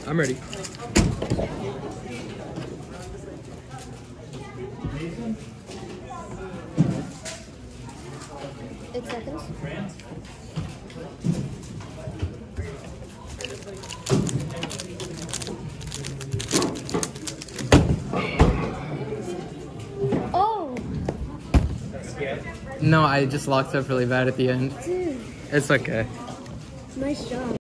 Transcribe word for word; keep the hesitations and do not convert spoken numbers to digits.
I'm ready. Eight seconds. Oh! No, I just locked up really bad at the end. Dude. It's okay. Nice job.